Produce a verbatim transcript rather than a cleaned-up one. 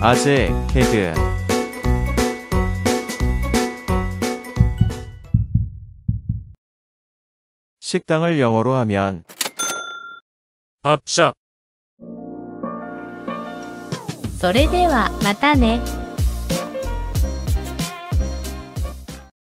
아재, 개그. 식당을 영어로 하면 밥샵. それではまたね。